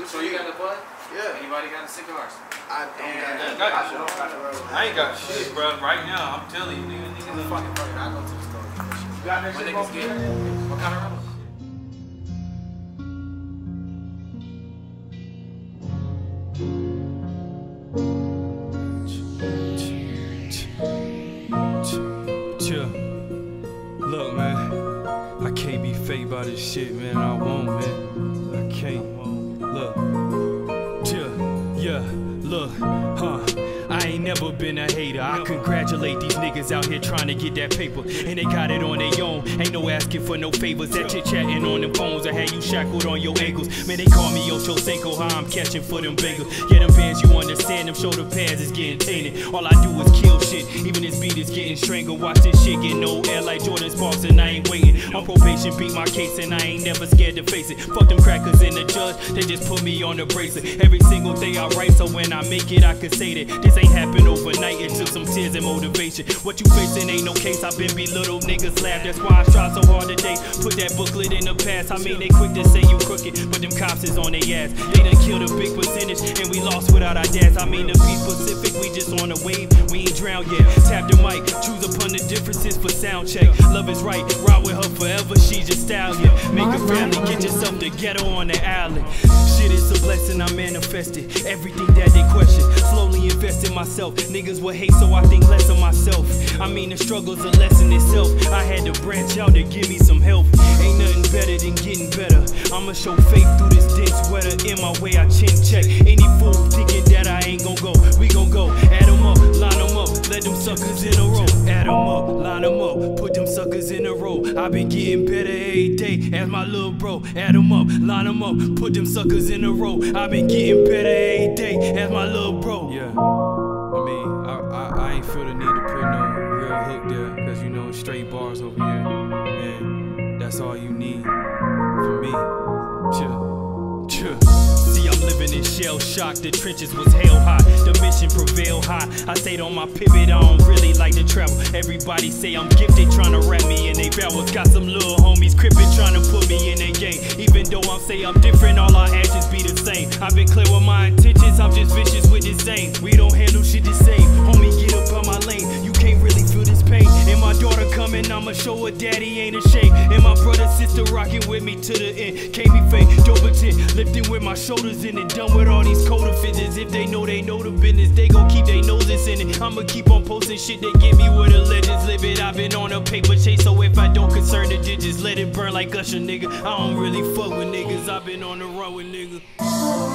So you got the bud? Yeah. Anybody got the cigars? I don't got that. I ain't got shit, bro. Right now, I'm telling you, niggas Fucking fuck it. I go to the store. You got that When shit niggas get what kind of rubber? Look, man, I can't be fake by this shit, man. I won't, man. I can't. Look, look, I ain't never been a hater. I congratulate these niggas out here trying to get that paper, and they got it on their own. Ain't no asking for no favors. That chit-chatting on them phones, I had you shackled on your ankles. Man, they call me Ocho Cinco, how I'm catching for them bagels. Yeah, them bands, you understand, them shoulder pads is getting tainted. All I do is kill shit, even this beat is getting strangled. Watch this shit get no air like Jordan Sparks, and I ain't waiting. On probation, beat my case, and I ain't never scared to face it. Fuck them crackers in the judge, they just put me on the bracelet. Every single day I write, so when I make it, I can say that this ain't happened overnight. It took some tears and motivation. What you facing ain't no case. I've been belittled, niggas laugh. That's why I strive so hard today. Put that booklet in the past. I mean, they quick to say you crooked, but them cops is on their ass. They done killed a big percentage, and we lost without our dads. I mean, to be specific, we just on a wave. We ain't drowned yet. Tap the mic, choose upon the differences for sound check. Love is right, ride with her forever. She's your stallion. Make a family, get yourself together on the island. Shit is a blessing, I manifested everything that they question. Slowly invest in myself. Niggas will hate, so I think less of myself. I mean, the struggle's a lesson itself. I had to branch out to give me some help. Ain't nothing better than getting better. I'ma show faith through this dense weather. In my way, I chin check. Any fool thinking that I ain't gon' go, we gon' go. Add them up, line them up, let them suckers in a row. Add them up, line them up, put them suckers in a row. I been getting better every day as my little bro. Add them up, line them up, put them suckers in a row. I been getting better every day as my little bro. Yeah. I mean, I ain't feel the need to put no real hook there, cause you know, straight bars over here, and that's all you need from me. Chill. See, I'm living in shell shock. The trenches was hell hot, the mission prevailed high. I stayed on my pivot, I don't really like to travel. Everybody say I'm gifted, trying to wrap me in they barrels. Got some little homies crippin', trying to put me in their game. Even though I'm say I'm different, all our actions be the same. I've been clear with my intentions, I'm just vicious with this same. We don't handle shit the same. Homie, get up on my lane, you can't really feel this pain. And my daughter coming, I'ma show her daddy ain't ashamed. And my brother, sister rocking with me to the end. Can't be fake, don't pretend. Lifting with my shoulders in it, done with all these counterfeiters. If they know the business, they gon' keep their noses in it. I'ma keep on posting shit that get me where the legends live it. I've been on a paper chase, so if I don't concern the digits, let it burn like Usher, nigga. I don't really fuck with niggas, I've been on the run with niggas.